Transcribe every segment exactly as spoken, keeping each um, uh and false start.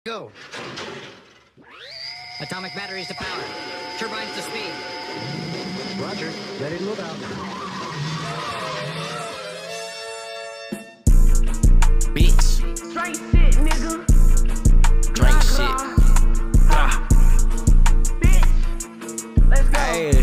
Go. Atomic batteries to power. Turbines to speed. Roger. Ready to move out. Bitch. Drink shit, nigga. Drink shit. Ah. Bitch. Let's go. Hey.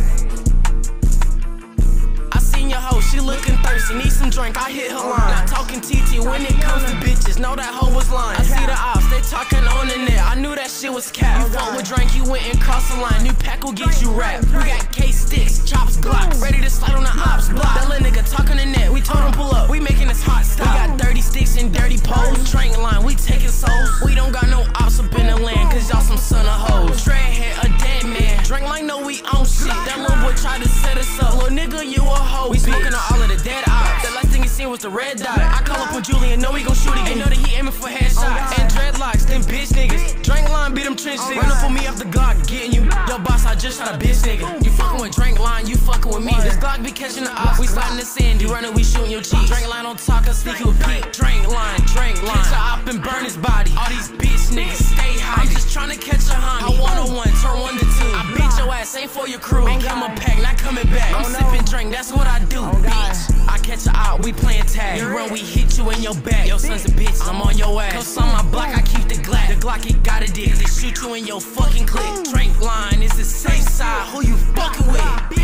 I seen your hoe, she looking thirsty, need some drink, I hit her line. Not talking T T when it comes to bitches, know that hoe was lying. I see the ops, they talking on the net, I knew that shit was cap. You fuck with drink, you went and crossed the line, new pack will get you wrapped. We got K-sticks, chops, glocks, ready to slide on the ops block. That little nigga talking the net, we told him pull up, we making this hot stop. We got dirty sticks and dirty poles, drink line, we taking souls. We don't got no ops up in the land, cause y'all some son of hoes. Straight head, a dead man, drink line know we own shit. That little boy tried to set us up, little nigga you a hoe. We smoking on all of the dead ops. The last thing he seen was the red dot. I call up on Julian, know he gon' shoot again. Know that he aiming for headshots and dreadlocks. Them bitch niggas. Drink line, beat them trench niggas. Run up on me off the Glock, getting you. Yo, boss, I just shot a bitch nigga. You fucking with Drink line, you fucking with me. This Glock be catching the ops. We sliding the sand, you running, we shooting your cheeks. Drink line on talk, I sneaky with Pete. Drink line, drink line. Catch a op and burn his body. All these bitch niggas stay high. I'm just trying to catch a homie. I one on one, turn one to two. I beat your ass, ain't for your crew. Ain't come a pack, not coming back. I'm sipping drink, that's what I do, bitch. I catch a out, we playing tag. You run, we hit you in your back. Yo, sons of bitches, I'm on your ass. Cause on my block, I keep the Glock. The Glock, it got a dick. They shoot you in your fucking clip. Drink line is the safe side. Who you fucking with?